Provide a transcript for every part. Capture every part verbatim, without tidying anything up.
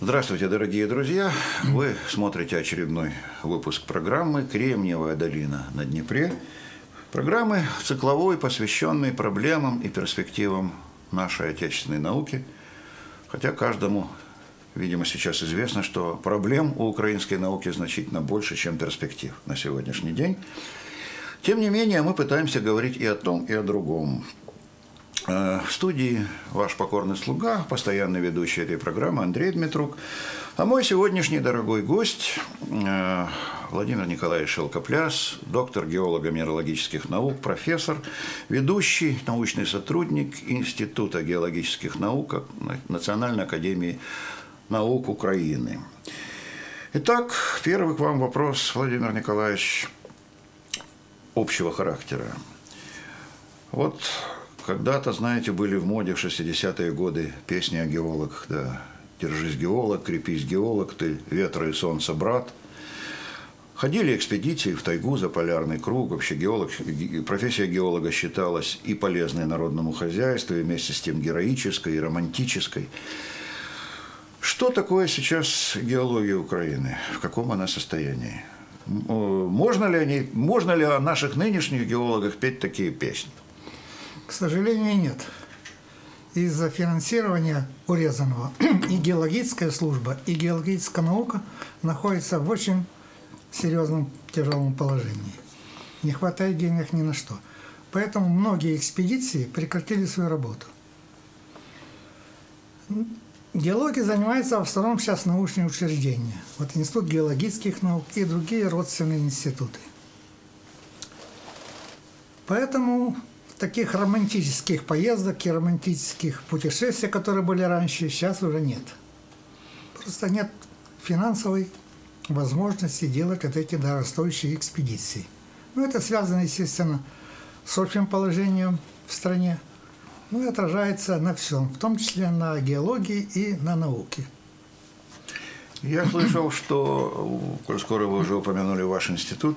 Здравствуйте, дорогие друзья! Вы смотрите очередной выпуск программы «Кремниевая долина на Днепре». Программы цикловой, посвященной проблемам и перспективам нашей отечественной науки. Хотя каждому, видимо, сейчас известно, что проблем у украинской науки значительно больше, чем перспектив на сегодняшний день. Тем не менее, мы пытаемся говорить и о том, и о другом. В студии ваш покорный слуга, постоянный ведущий этой программы Андрей Дмитрук, а мой сегодняшний дорогой гость Владимир Николаевич Шелкопляс, доктор геолого-минералогических наук, профессор, ведущий научный сотрудник Института геологических наук Национальной академии наук Украины. Итак, первый к вам вопрос, Владимир Николаевич, общего характера. Вот когда-то, знаете, были в моде в шестидесятые годы песни о геологах, да, «Держись, геолог», «Крепись, геолог», «Ты ветра и солнца, брат». Ходили экспедиции в тайгу за полярный круг. Вообще геолог, профессия геолога считалась и полезной народному хозяйству, и вместе с тем героической, и романтической. Что такое сейчас геология Украины? В каком она состоянии? Можно ли, они, можно ли о наших нынешних геологах петь такие песни? К сожалению, нет. Из-за финансирования урезанного и геологическая служба, и геологическая наука находятся в очень серьезном тяжелом положении. Не хватает денег ни на что. Поэтому многие экспедиции прекратили свою работу. Геологией занимаются в основном сейчас научные учреждения. Вот Институт геологических наук и другие родственные институты. Поэтому таких романтических поездок и романтических путешествий, которые были раньше, сейчас уже нет. Просто нет финансовой возможности делать вот эти дорогостоящие экспедиции. Ну, это связано, естественно, с общим положением в стране. Ну и отражается на всем, в том числе на геологии и на науке. Я слышал, что, коль скоро вы уже упомянули ваш институт,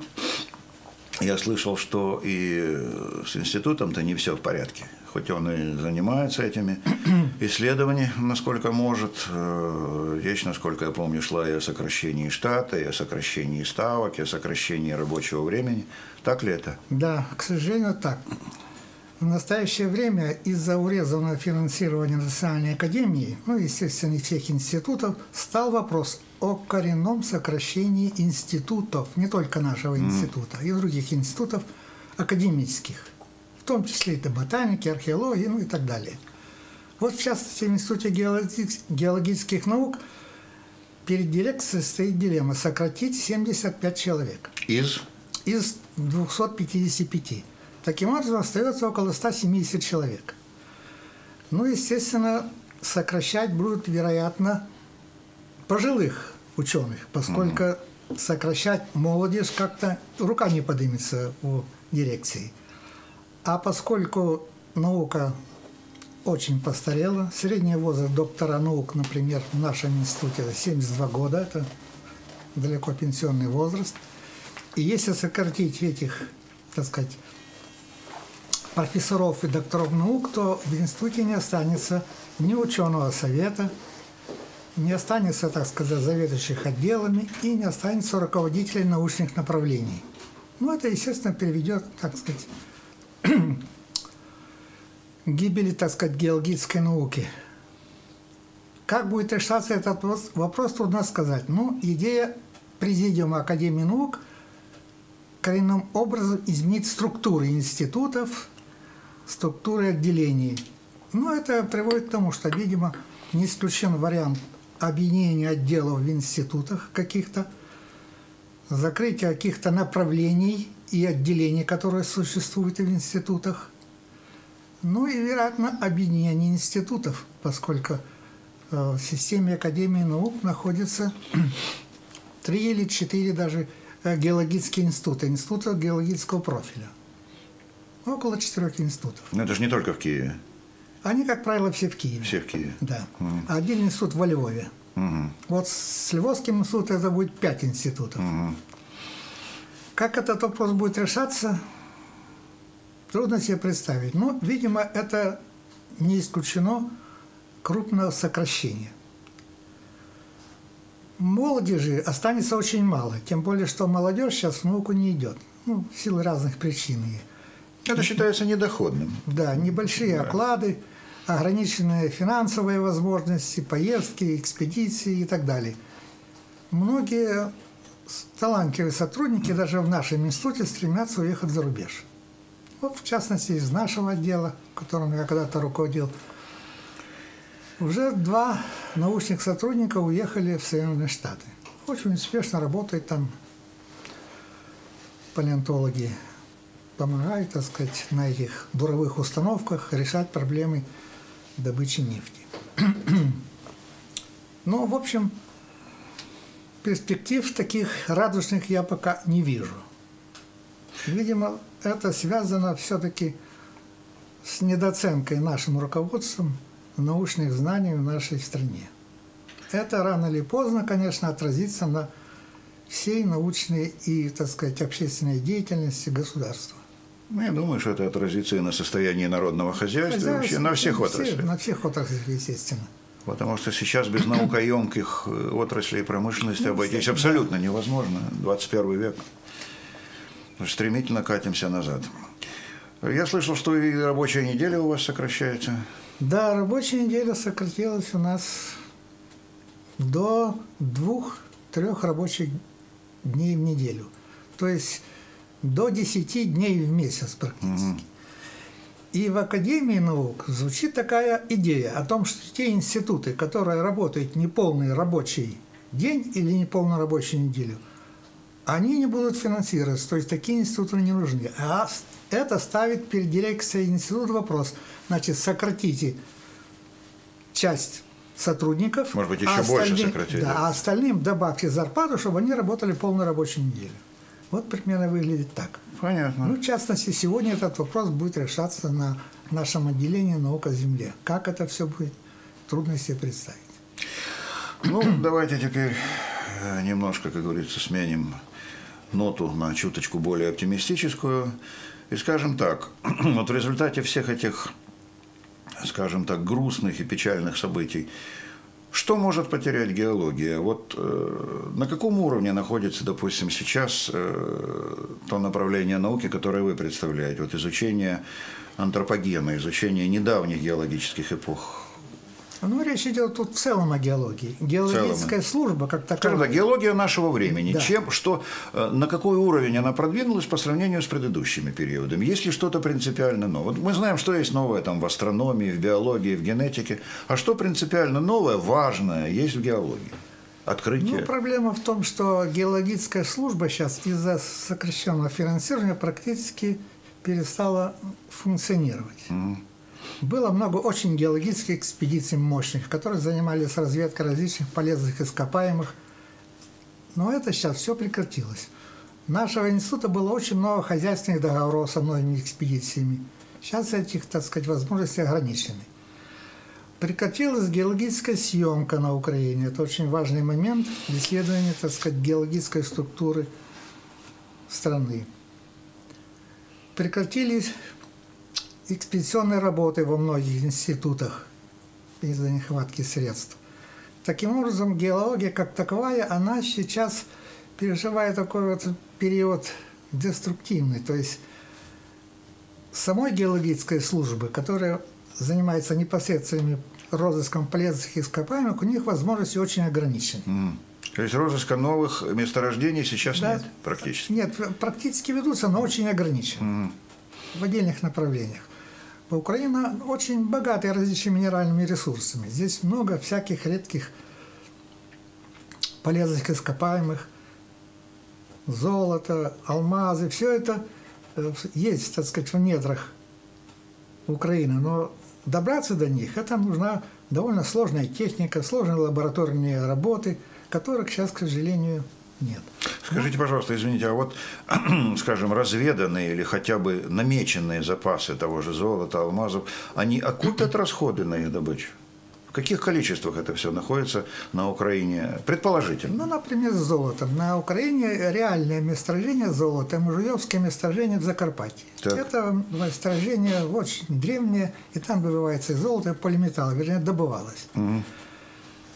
я слышал, что и с институтом-то не все в порядке. Хоть он и занимается этими исследованиями, насколько может. Речь, насколько я помню, шла и о сокращении штата, и о сокращении ставок, и о сокращении рабочего времени. Так ли это? Да, к сожалению, так. В настоящее время из-за урезанного финансирования Национальной академии, ну, естественно, и всех институтов, стал вопрос о коренном сокращении институтов, не только нашего института, и других институтов академических, в том числе и ботаники, археологии, ну и так далее. Вот в частности в Институте геологических наук перед дирекцией стоит дилемма сократить семьдесят пять человек. Из? Из двухсот пятидесяти пяти. Таким образом, остается около ста семидесяти человек. Ну, естественно, сокращать будут, вероятно, пожилых ученых, поскольку mm-hmm. сокращать молодежь как-то рука не поднимется у дирекции. А поскольку наука очень постарела, средний возраст доктора наук, например, в нашем институте семьдесят два года, это далеко пенсионный возраст, и если сократить этих, так сказать, профессоров и докторов наук, то в институте не останется ни ученого совета, не останется, так сказать, заведующих отделами и не останется руководителей научных направлений. Ну, это, естественно, приведет, так сказать, к гибели, так сказать, геологической науки. Как будет решаться этот вопрос, вопрос трудно сказать. Ну, идея Президиума Академии наук коренным образом изменить структуры институтов, структуры отделений. Но это приводит к тому, что, видимо, не исключен вариант объединения отделов в институтах каких-то, закрытия каких-то направлений и отделений, которые существуют в институтах. Ну и, вероятно, объединение институтов, поскольку в системе Академии наук находится три или четыре даже геологические институты, институты геологического профиля. Около четырех институтов. Но это же не только в Киеве. Они, как правило, все в Киеве. Все в Киеве. Да. Угу. А один институт во Львове. Угу. Вот с Львовским институтом это будет пять институтов. Угу. Как этот вопрос будет решаться, трудно себе представить. Но, видимо, это не исключено крупного сокращения. молодежи останется очень мало. Тем более, что молодежь сейчас в науку не идет. Ну, в силу разных причин. Это считается недоходным. Да, небольшие да. оклады, ограниченные финансовые возможности, поездки, экспедиции и так далее. Многие талантливые сотрудники даже в нашем институте стремятся уехать за рубеж. Вот, в частности, из нашего отдела, которым я когда-то руководил, уже два научных сотрудника уехали в Соединенные Штаты. Очень успешно работают там палеонтологи. Помогают, так сказать, на этих буровых установках решать проблемы добычи нефти. Но, в общем, перспектив таких радужных я пока не вижу. Видимо, это связано все-таки с недооценкой нашим руководством научных знаний в нашей стране. Это рано или поздно, конечно, отразится на всей научной и, так сказать, общественной деятельности государства. Ну, я думаю, что это отразится и на состоянии народного хозяйства, и вообще на всех отраслях. На всех отраслях, естественно. Потому что сейчас без наукоемких отраслей промышленности ну, обойтись абсолютно невозможно. двадцать первый век. Стремительно катимся назад. Я слышал, что и рабочая неделя у вас сокращается. Да, рабочая неделя сократилась у нас до двух-трех рабочих дней в неделю. То есть до десяти дней в месяц практически. Угу. И в Академии наук звучит такая идея о том, что те институты, которые работают неполный рабочий день или неполную рабочую неделю, они не будут финансироваться, то есть такие институты не нужны. А это ставит перед дирекцией института вопрос. Значит, сократите часть сотрудников. Может быть, еще а больше сократите. Да, а остальным добавьте зарплату, чтобы они работали полную рабочую неделю. Вот примерно выглядит так. Понятно. Ну, в частности, сегодня этот вопрос будет решаться на нашем отделении «Наука о Земле». Как это все будет, трудно себе представить. Ну, давайте теперь немножко, как говорится, сменим ноту на чуточку более оптимистическую. И скажем так, вот в результате всех этих, скажем так, грустных и печальных событий, что может потерять геология? Вот э, на каком уровне находится, допустим, сейчас э, то направление науки, которое вы представляете? Вот изучение антропогена, изучение недавних геологических эпох. Ну, речь идет тут в целом о геологии. Геологическая служба, как таковая. Скажем так, геология нашего времени. Да. Чем, что, на какой уровень она продвинулась по сравнению с предыдущими периодами? Есть ли что-то принципиально новое? Вот мы знаем, что есть новое там, в астрономии, в биологии, в генетике. А что принципиально новое, важное есть в геологии? Открытие? Ну, проблема в том, что геологическая служба сейчас из-за сокращенного финансирования практически перестала функционировать. Угу. Было много очень геологических экспедиций мощных, которые занимались разведкой различных полезных ископаемых. Но это сейчас все прекратилось. У нашего института было очень много хозяйственных договоров со многими экспедициями. Сейчас этих, так сказать, возможностей ограничены. Прекратилась геологическая съемка на Украине. Это очень важный момент в исследовании, так сказать, геологической структуры страны. Прекратились экспедиционной работы во многих институтах из-за нехватки средств. Таким образом, геология как таковая, она сейчас переживает такой вот период деструктивный. То есть самой геологической службы, которая занимается непосредственным розыском полезных ископаемых, у них возможности очень ограничены. Mm. То есть розыска новых месторождений сейчас да. нет практически? Нет, практически ведутся, но очень ограничены. Mm. В отдельных направлениях. Украина очень богатая различными минеральными ресурсами. Здесь много всяких редких полезных ископаемых, золото, алмазы. Все это есть, так сказать, в недрах Украины. Но добраться до них, это нужна довольно сложная техника, сложные лабораторные работы, которых сейчас, к сожалению, нет. Скажите, пожалуйста, извините, а вот, скажем, разведанные или хотя бы намеченные запасы того же золота, алмазов, они окупят расходы на их добычу? В каких количествах это все находится на Украине, предположительно? Ну, например, с золотом. На Украине реальное месторождение золота, Мужуевское месторождение в Закарпатье. Так. Это месторождение очень древнее, и там добывается и золото, и полиметалл, вернее, добывалось. Угу.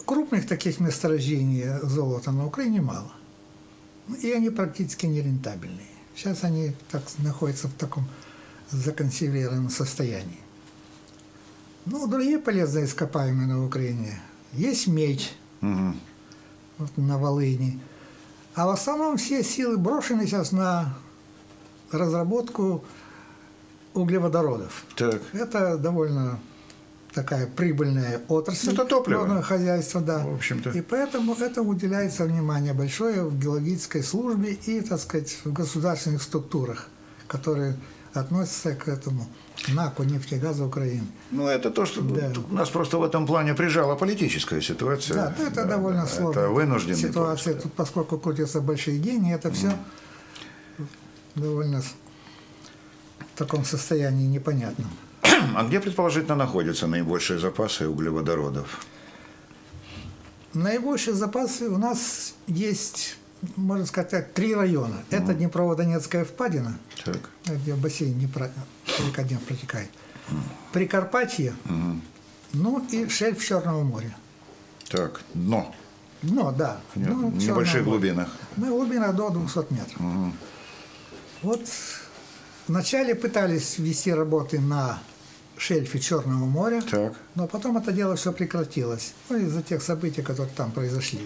крупных таких месторождений золота на Украине мало. И они практически нерентабельные. Сейчас они так находятся в таком законсервированном состоянии. Ну, другие полезные ископаемые на Украине. Есть медь, угу. вот на Волыни. А в основном все силы брошены сейчас на разработку углеводородов. Так. Это довольно такая прибыльная отрасль. Это топливо. Хозяйства, да. В общем-то. И поэтому этому уделяется внимание большое в геологической службе и, так сказать, в государственных структурах, которые относятся к этому НАКу нефтегаза Украины. Ну, это то, что да. нас просто в этом плане прижала политическая ситуация. Да, это да, довольно да, сложная это вынужденная ситуация. Тут, поскольку крутятся большие деньги, это все mm. довольно в таком состоянии непонятном. А где, предположительно, находятся наибольшие запасы углеводородов? Наибольшие запасы у нас есть, можно сказать так, три района. Mm. Это Днепрово-Донецкая впадина, так. где бассейн Днепра, река Днепр протекает. Mm. Прикарпатье, mm. ну и шельф Черного моря. Так, дно. Дно, да. Дно, в небольших глубинах. На глубинах до двухсот метров. Mm. Вот вначале пытались вести работы на шельфе Черного моря, так. но потом это дело все прекратилось, ну, из-за тех событий, которые там произошли.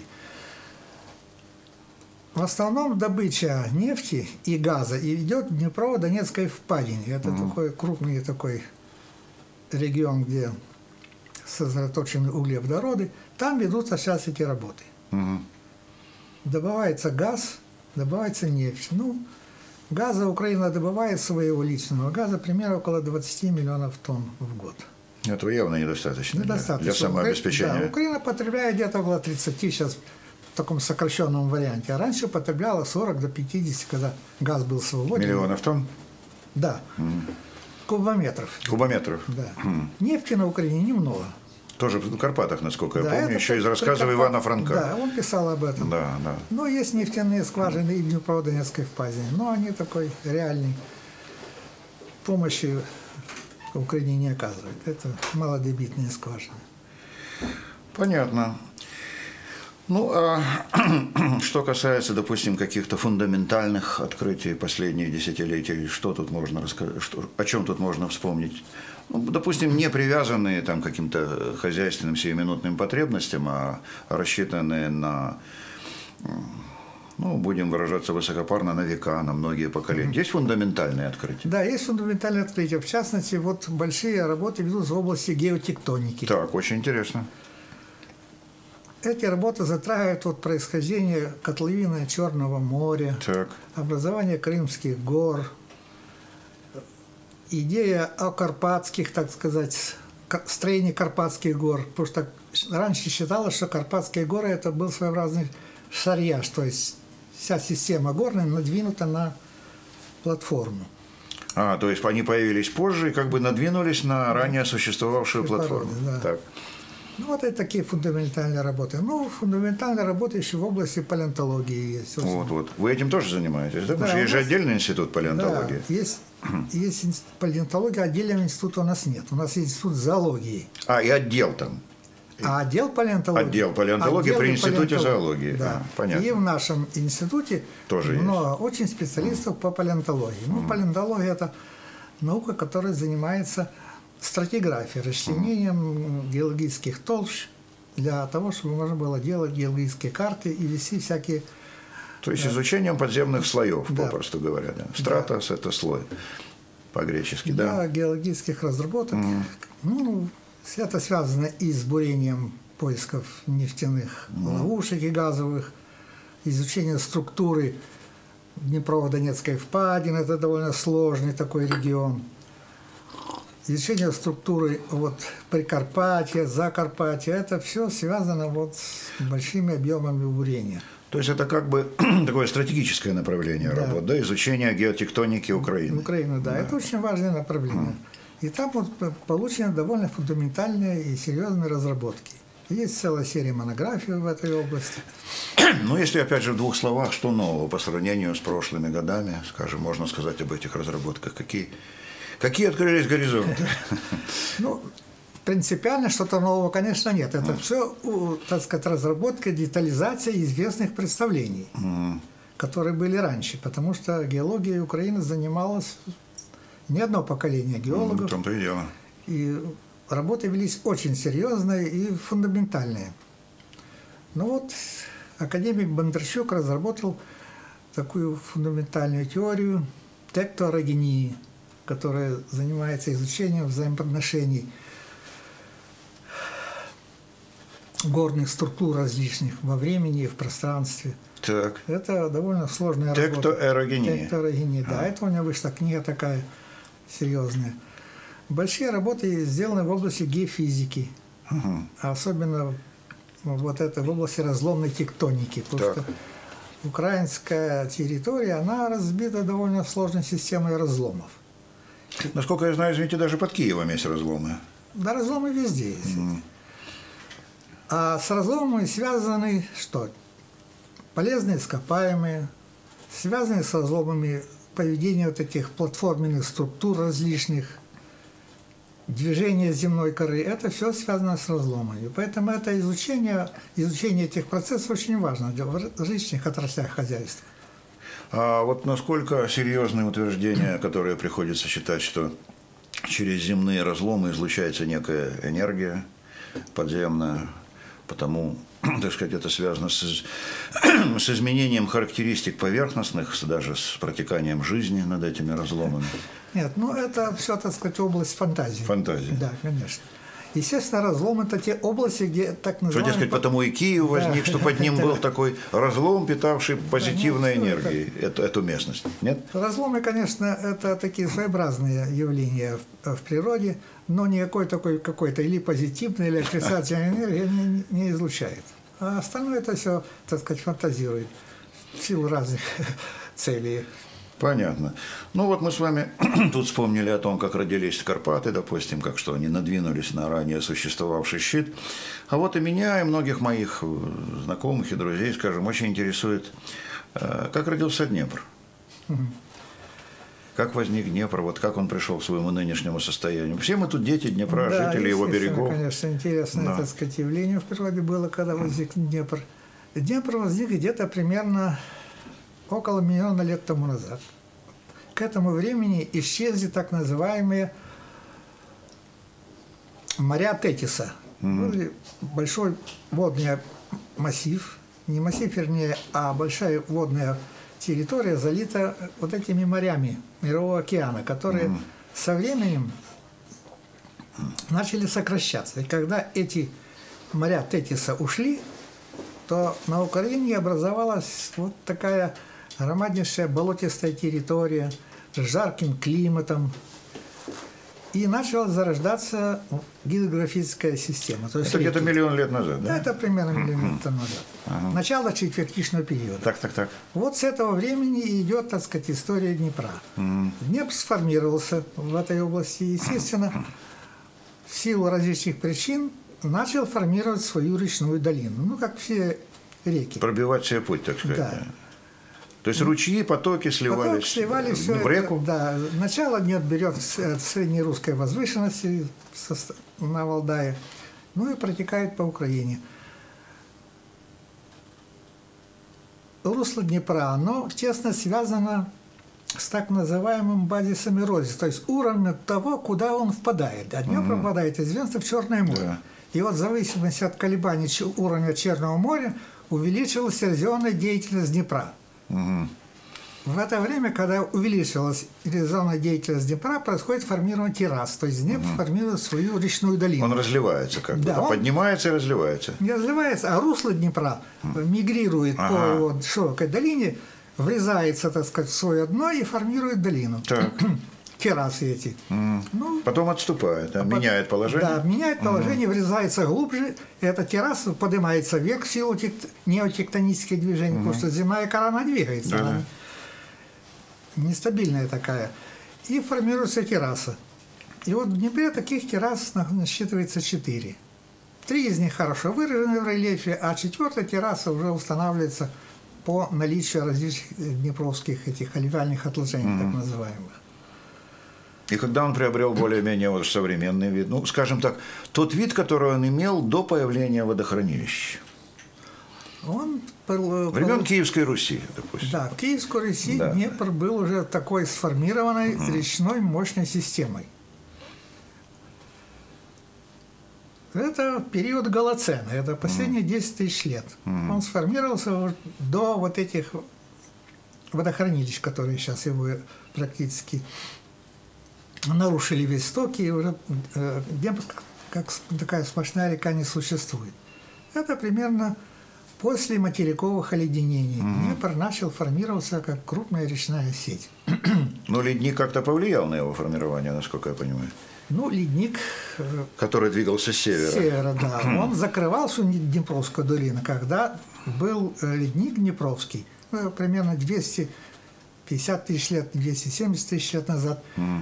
В основном добыча нефти и газа идет в Днепрово-Донецкой впадине. Это угу. такой крупный такой регион, где сосредоточены углеводороды. Там ведутся сейчас эти работы. Угу. Добывается газ, добывается нефть. Ну, газа Украина добывает своего личного газа примерно около двадцати миллионов тонн в год. Этого явно недостаточно, недостаточно. Для, для самообеспечения. Да, Украина потребляет где-то около тридцати сейчас в таком сокращенном варианте. А раньше потребляла сорок до пятидесяти, когда газ был свободен. Миллионов тонн? Да. Mm. Кубометров. Кубометров. Да. Mm. Нефти на Украине немного. Тоже в Карпатах, насколько да, я помню, еще из рассказов Ивана Франка. Да, он писал об этом. Да, да. Но есть нефтяные скважины и в Днепрово-Донецкой впадине, но они такой реальной помощи Украине не оказывают. Это малодебитные скважины. Понятно. Ну, а что касается, допустим, каких-то фундаментальных открытий последних десятилетий, что тут можно рассказать, что, о чем тут можно вспомнить? Ну, допустим, не привязанные там, к каким-то хозяйственным сиюминутным потребностям, а рассчитанные на, ну, будем выражаться высокопарно, на века, на многие поколения. Mm-hmm. Есть фундаментальные открытия? Да, есть фундаментальные открытия. В частности, вот большие работы ведутся в области геотектоники. Так, очень интересно. Эти работы затрагивают вот происхождение котловины Черного моря, так. образование Крымских гор, идея о карпатских, так сказать, строении Карпатских гор. Потому что раньше считалось, что Карпатские горы это был своеобразный шарьяж, то есть вся система горная надвинута на платформу. А, то есть они появились позже и как бы надвинулись на ранее существовавшую платформу. Да. Так. Ну, вот это такие фундаментальные работы. Ну, фундаментальные работы еще в области палеонтологии есть. Вот, вот. Вы этим тоже занимаетесь, да? Потому да, что есть же отдельный институт палеонтологии. Да, есть, есть палеонтология, отдельного института у нас нет. У нас есть институт зоологии. А, и отдел там. А отдел палеонтологии. Отдел палеонтологии отдел при институте зоологии. Да. А, понятно. И в нашем институте тоже много есть. очень специалистов mm. по палеонтологии. Ну, mm. палеонтология – это наука, которая занимается стратиграфией, расчленением mm. геологических толщ для того, чтобы можно было делать геологические карты и вести всякие… То есть изучением подземных слоев, да. попросту говоря. Да. Стратос да. – это слой по-гречески, да? Да, геологических разработок. Mm. Ну, это связано и с бурением поисков нефтяных mm. ловушек и газовых, изучение структуры Днепрово-Донецкой впадины, это довольно сложный такой регион. Изучение структуры вот, Прикарпатья, Закарпатья, это все связано вот с большими объемами бурения. То есть это как бы такое стратегическое направление да. работы, да? Изучение геотектоники Украины. Украины, да. да. Это очень важное направление. Mm. И там вот получены довольно фундаментальные и серьезные разработки. Есть целая серия монографий в этой области. Ну, если опять же в двух словах, что нового по сравнению с прошлыми годами, скажем, можно сказать об этих разработках? Какие, какие открылись горизонты? Ну, принципиально что-то нового, конечно, нет. Это mm. все, так сказать, разработка, детализация известных представлений, mm. которые были раньше. Потому что геологией Украины занималась не одно поколение геологов. Mm, в том-то и дело. И работы велись очень серьезные и фундаментальные. Ну вот, академик Бондарчук разработал такую фундаментальную теорию тектоорогении, которая занимается изучением взаимоотношений горных структур различных во времени и в пространстве. Так. Это довольно сложная работа. Тектоорогения. Тектоорогения, да. А. Это у меня вышла книга такая серьезная. Большие работы сделаны в области геофизики, угу. особенно вот это в области разломной тектоники. Потому так. что украинская территория, она разбита довольно сложной системой разломов. Насколько я знаю, извините, даже под Киевом есть разломы. Да, разломы везде есть. Mm. А с разломами связаны что? Полезные ископаемые, связаны с разломами поведение вот этих платформенных структур различных, движение земной коры, это все связано с разломами. Поэтому это изучение, изучение этих процессов очень важно в различных отраслях хозяйства. А вот насколько серьезные утверждения, которые приходится считать, что через земные разломы излучается некая энергия подземная, потому, так сказать, это связано с, с изменением характеристик поверхностных, даже с протеканием жизни над этими разломами? Нет, ну это все, так сказать, область фантазии. Фантазии. Да, конечно. Естественно, разлом – это те области, где так называемые… Что, дескать, потому и Киев возник, да, что под ним был такой разлом, питавший позитивной да, ну, энергией это, эту местность. Нет? Разломы, конечно, это такие своеобразные явления в, в природе, но никакой такой какой-то или позитивной, или отрицательной энергии не, не излучает. А остальное это все, так сказать, фантазирует в силу разных целей. Понятно. Ну вот мы с вами тут вспомнили о том, как родились Карпаты, допустим, как что они надвинулись на ранее существовавший щит. А вот и меня, и многих моих знакомых и друзей, скажем, очень интересует, как родился Днепр. Угу. Как возник Днепр, вот как он пришел к своему нынешнему состоянию. Все мы тут дети Днепра, да, жители его берегов. Конечно, интересное, да. так сказать, явление в природе было, когда возник Днепр. Днепр возник где-то примерно около миллиона лет тому назад. К этому времени исчезли так называемые моря Тетиса. Mm-hmm. Был большой водный массив, не массив, вернее, а большая водная территория залита вот этими морями Мирового океана, которые mm-hmm. со временем начали сокращаться. И когда эти моря Тетиса ушли, то на Украине образовалась вот такая громаднейшая болотистая территория с жарким климатом. И начала зарождаться гидрографическая система. То есть это где-то миллион лет назад, да? Да, это примерно миллион лет назад. Ага. Начало четвертичного периода. Так, так, так. Вот с этого времени идет, так сказать, история Днепра. Угу. Днепр сформировался в этой области, естественно, в силу различных причин начал формировать свою речную долину. Ну, как все реки. Пробивать себе путь, так сказать. Да. То есть ручьи, потоки сливались, потоки сливались в, в реку? Это, да. Начало Днепр берет с среднерусской возвышенности на Валдае, ну и протекает по Украине. Русло Днепра, оно тесно связано с так называемым базисом эрозии, то есть уровнем того, куда он впадает. А Днепр угу. впадает, известно, в Черное море. Да. И вот в зависимости от колебаний уровня Черного моря увеличилась эрозионная деятельность Днепра. Угу. В это время, когда увеличилась эрозионная деятельность Днепра, происходит формирование террас, то есть Днепр угу. формирует свою речную долину. Он разливается как бы, да, он поднимается и разливается. Не разливается, а русло Днепра угу. мигрирует ага. по его широкой долине, врезается, так сказать, в свое дно и формирует долину. Так. Террасы эти. Mm. Ну, потом отступает, да? а меняет положение. Да, меняет положение, mm. врезается глубже. Эта терраса поднимается вверх в силу тект... неотектонических движений, mm. потому что земная кора она двигается. Да, она да. нестабильная такая. И формируется терраса. И вот в Днепре таких террас насчитывается четыре. Три из них хорошо выражены в рельефе, а четвертая терраса уже устанавливается по наличию различных днепровских этих алювиальных отложений, mm. так называемых. И когда он приобрел более-менее вот современный вид, ну, скажем так, тот вид, который он имел до появления водохранилища? Он был, Времен был, Киевской Руси, допустим. Да, в Киевской Руси да. Днепр был уже такой сформированной угу. речной мощной системой. Это период Голоцена, это последние десять тысяч лет. Mm. Он сформировался до вот этих водохранилищ, которые сейчас его практически нарушили весь сток, и уже э, Днепр, как такая сплошная река, не существует. Это примерно после материковых оледенений. Mm. Днепр начал формироваться как крупная речная сеть. Но ледник как-то повлиял на его формирование, насколько я понимаю. Ну, ледник... Который двигался с севера. С севера, да. Он закрывал всю Днепровскую долину, когда был ледник Днепровский, ну, примерно двести пятьдесят тысяч лет, двести семьдесят тысяч лет назад. Mm.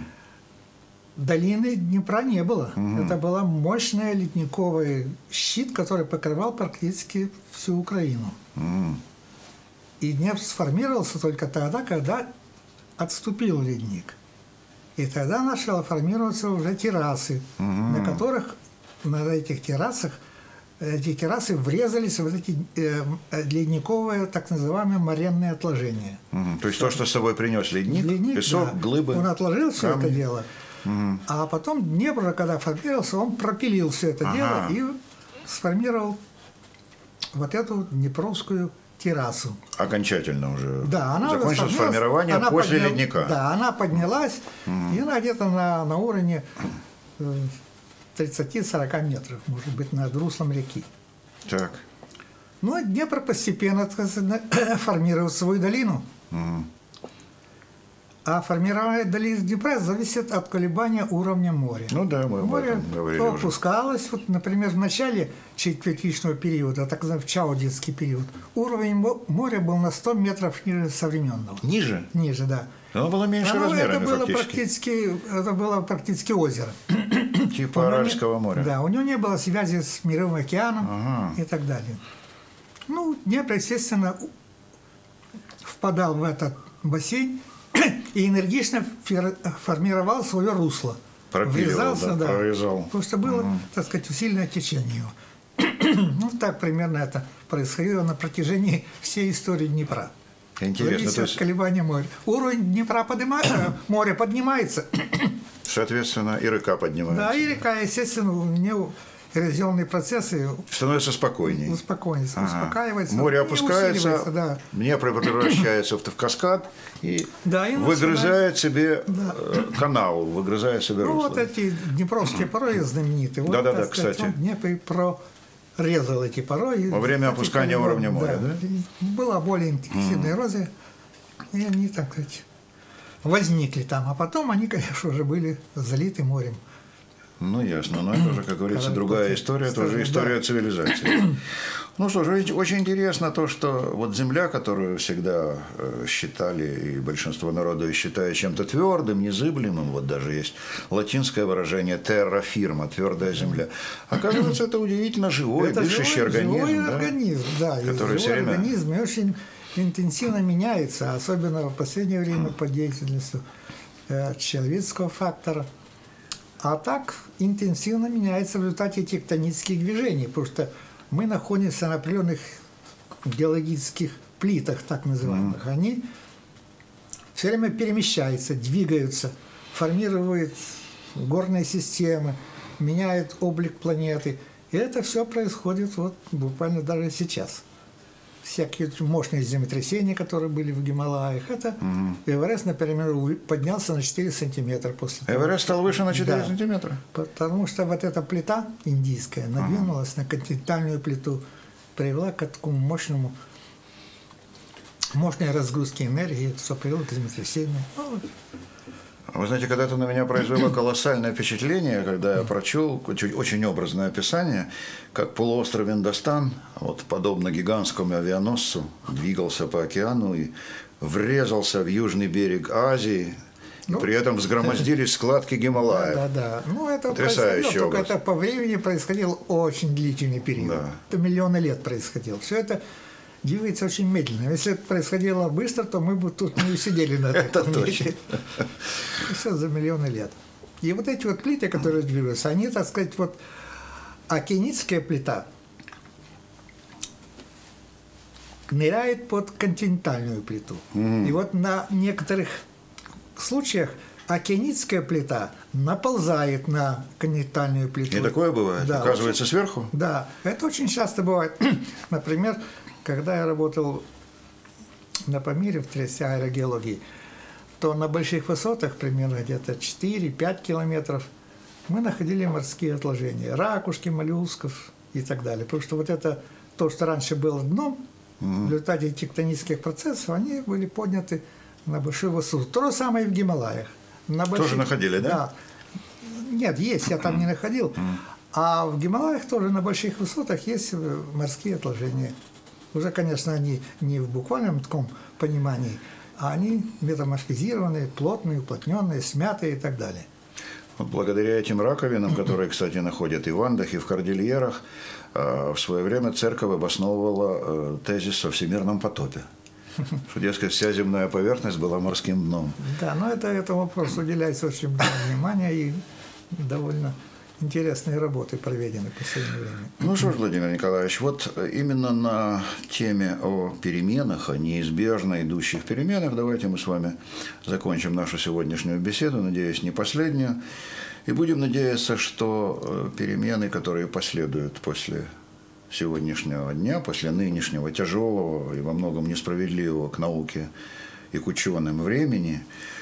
Долины Днепра не было. Mm. Это был мощный ледниковый щит, который покрывал практически всю Украину. Mm. И Днепр сформировался только тогда, когда отступил ледник. И тогда начало формироваться уже террасы, угу. на которых, на этих террасах, эти террасы врезались в эти э, ледниковые, так называемые моренные отложения. Угу. То есть то, что с собой принес ледник, ледник песок, да. глыбы, он отложил все камни. это дело, угу. а потом Днепр, когда формировался, он пропилил все это ага. дело и сформировал вот эту Днепровскую террасу. Окончательно уже да, она закончилось формирование она после поднял, ледника. Да, она поднялась, угу. и она где-то на, на уровне тридцати-сорока метров, может быть, над руслом реки. Так. Ну, а Днепр постепенно, так сказать, формировал свою долину. Угу. А формирование долины Днепра зависит от колебания уровня моря. Ну да, мы море об этом говорили то уже. опускалось, вот, например, в начале четвертичного периода, так называемый Чаудинский период, уровень моря был на сто метров ниже современного. Ниже? Ниже, да. Оно было меньше Оно, размерами это было фактически. практически. Это было практически озеро. Типа Аральского моря. Да, у него не было связи с Мировым океаном ага. и так далее. Ну, Днепр, естественно, впадал в этот бассейн и энергично формировал свое русло. Пропиливал, да, да, прорезал. Потому что было, угу. так сказать, усиленное течение его. Ну, так примерно это происходило на протяжении всей истории Днепра. Интересно. Зависит То есть... от колебания моря. Уровень Днепра поднимается, море поднимается. Соответственно, и река поднимается. Да, и река, естественно, у нее эрозионные процессы становятся спокойнее. Успокоится, ага. успокаивается. Море опускается, да. Днепр превращается в каскад и, да, и выгрызает себе да. канал, выгрызает себе ну, русло. Вот эти днепровские порои знаменитые. Вот, да-да-да, кстати. Днепр прорезал эти порои. Во время опускания эти, уровня моря, да? да? Была более интенсивная mm. эрозия, и они, так сказать, возникли там. А потом они, конечно, уже были залиты морем. Ну, ясно. Но это уже, как говорится, Когда другая история, это уже история да. цивилизации. Ну что же, очень интересно то, что вот земля, которую всегда считали, и большинство народа считает чем-то твердым, незыблемым, вот даже есть латинское выражение terra firma, твердая земля. Оказывается, это удивительно живой, это дышащий живой, организм. Живой да? организм, да. Который живой время... организм и очень интенсивно меняется, особенно в последнее время под деятельностью человеческого фактора. А так интенсивно меняется в результате тектонических движений, потому что мы находимся на определенных геологических плитах, так называемых. Mm. Они все время перемещаются, двигаются, формируют горные системы, меняют облик планеты. И это все происходит вот буквально даже сейчас. Всякие мощные землетрясения, которые были в Гималаях. Это угу. Эверест, например, поднялся на четыре сантиметра после того. Эверест стал выше на четыре да, сантиметра? Потому что вот эта плита индийская надвинулась ага. на континентальную плиту, привела к такому мощному, мощной разгрузке энергии, что привело к землетрясению. Ну, вы знаете, когда-то на меня произвело колоссальное впечатление, когда я прочел очень образное описание, как полуостров Индостан, вот, подобно гигантскому авианосцу, двигался по океану и врезался в южный берег Азии, ну, и при этом взгромоздились складки Гималаев. Да, да, да. Ну, это потрясающий только образ. Это по времени происходил очень длительный период. Да. Это миллионы лет происходило. Все это двигается очень медленно. Если это происходило быстро, то мы бы тут не усидели на Это этом точно. месте. Все за миллионы лет. И вот эти вот плиты, которые двигаются, они, так сказать, вот океаническая плита ныряет под континентальную плиту. Мгм. И вот на некоторых случаях океаническая плита наползает на континентальную плиту. И такое бывает? Да, Оказывается, сверху? Да, это очень часто бывает. Например, когда я работал на Памире в трессе аэрогеологии, то на больших высотах, примерно где-то четыре-пять километров, мы находили морские отложения, ракушки, моллюсков и так далее. Потому что вот это, то, что раньше было дном, в результате тектонических процессов, они были подняты на большую высоту. То же самое и в Гималаях. На больших- Тоже находили, да? Да. Нет, есть, я там не находил. А в Гималаях тоже на больших высотах есть э, морские отложения. Уже, конечно, они не в буквальном таком понимании, а они метаморфизированные, плотные, уплотненные, смятые и так далее. Вот благодаря этим раковинам, которые, кстати, находят и в Андах, и в Кордильерах, э, в свое время церковь обосновывала э, тезис о всемирном потопе. Что, дескать, вся земная поверхность была морским дном. Да, но это, этому вопросу уделяется очень много внимания, и довольно интересные работы проведены в последнее время. Ну что ж, Владимир Николаевич, вот именно на теме о переменах, о неизбежно идущих переменах, давайте мы с вами закончим нашу сегодняшнюю беседу, надеюсь, не последнюю, и будем надеяться, что перемены, которые последуют после сегодняшнего дня, после нынешнего тяжелого и во многом несправедливого к науке и к ученым времени,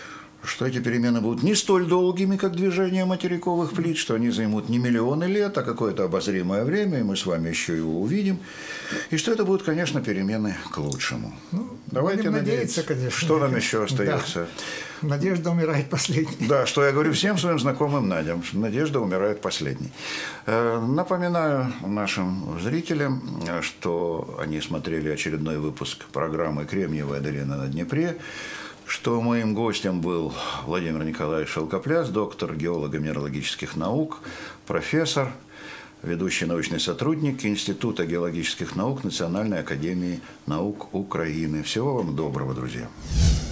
что эти перемены будут не столь долгими, как движение материковых плит, что они займут не миллионы лет, а какое-то обозримое время, и мы с вами еще его увидим, и что это будут, конечно, перемены к лучшему. Ну, Давайте будем надеяться, надеяться, конечно. что нам еще остается. Да. Надежда умирает последней. Да, что я говорю всем своим знакомым Надям, что надежда умирает последней. Э, Напоминаю нашим зрителям, что они смотрели очередной выпуск программы «Кремниевая долина на Днепре», что моим гостем был Владимир Николаевич Шелкопляс, доктор геолого-минералогических наук, профессор, ведущий научный сотрудник Института геологических наук Национальной академии наук Украины. Всего вам доброго, друзья.